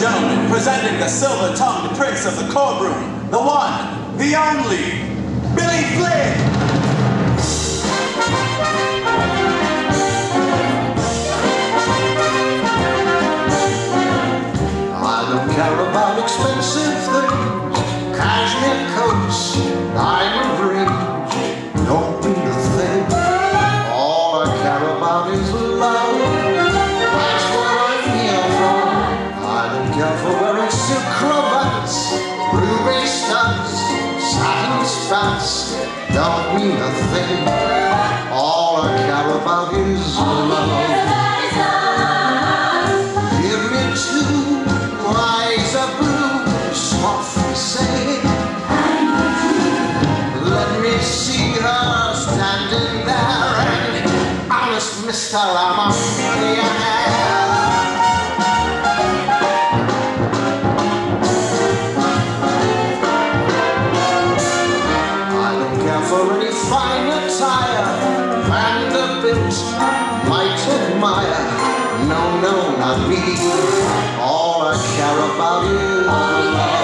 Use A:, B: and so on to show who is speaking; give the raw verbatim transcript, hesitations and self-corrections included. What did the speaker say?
A: gentlemen, presenting the silver-tongued prince of the courtroom, the one, the only, Billy Flynn!
B: I don't care about expensive things, cashmere coats, diamond rings, don't mean a thing. All I care about is love, that's what I'm here for. I don't care for wearing silk cravats, ruby studs, satin spats, don't mean a thing. All I care about is love. Give me two eyes of blue, softly say, let me see her standing there, and honest mister, I'm a millionaire. I don't care for any fine attire, Vanderbilt might admire. No, no, not me. All I care about is love.